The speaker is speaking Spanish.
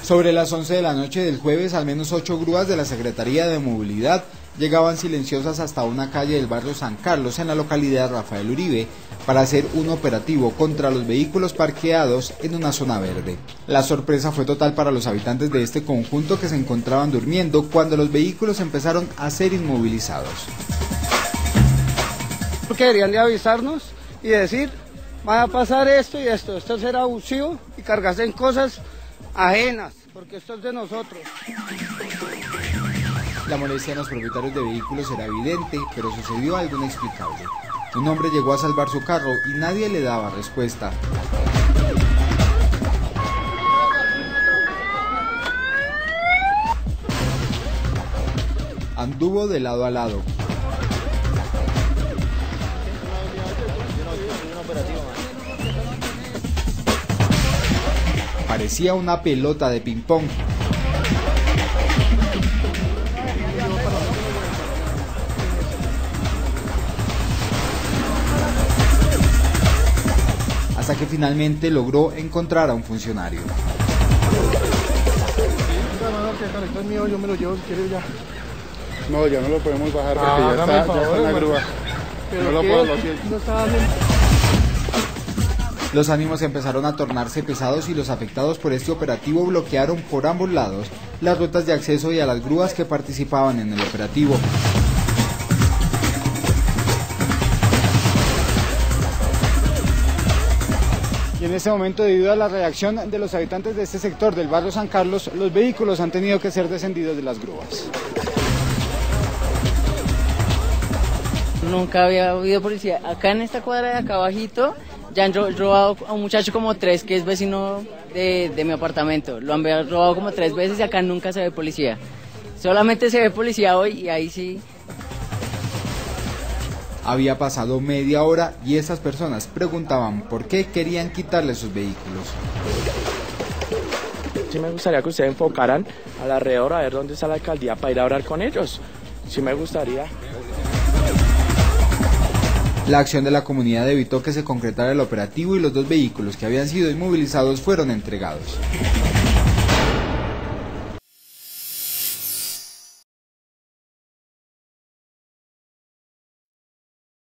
Sobre las 11 de la noche del jueves, al menos 8 grúas de la Secretaría de Movilidad llegaban silenciosas hasta una calle del barrio San Carlos, en la localidad Rafael Uribe, para hacer un operativo contra los vehículos parqueados en una zona verde. La sorpresa fue total para los habitantes de este conjunto, que se encontraban durmiendo cuando los vehículos empezaron a ser inmovilizados. Querían de avisarnos y decir, va a pasar esto y esto será abusivo y cargarse en cosas ajenas, porque esto es de nosotros. La molestia en los propietarios de vehículos era evidente, pero sucedió algo inexplicable. Un hombre llegó a salvar su carro y nadie le daba respuesta. Anduvo de lado a lado. Parecía una pelota de ping-pong. Hasta que finalmente logró encontrar a un funcionario. Yo me lo llevo si quieres ya. No, ya no lo podemos bajar porque ya está en la grúa. No lo puedo, lo siento. Los ánimos empezaron a tornarse pesados y los afectados por este operativo bloquearon por ambos lados las rutas de acceso y a las grúas que participaban en el operativo. Y en este momento, debido a la reacción de los habitantes de este sector del barrio San Carlos, los vehículos han tenido que ser descendidos de las grúas. Nunca había habido policía. Acá en esta cuadra de acá abajito ya han robado a un muchacho como 3 que es vecino de mi apartamento. Lo han robado como 3 veces y acá nunca se ve policía. Solamente se ve policía hoy y ahí sí. Había pasado media hora y esas personas preguntaban por qué querían quitarle sus vehículos. Sí me gustaría que ustedes enfocaran alrededor a ver dónde está la alcaldía para ir a hablar con ellos. Sí me gustaría. La acción de la comunidad evitó que se concretara el operativo y los 2 vehículos que habían sido inmovilizados fueron entregados.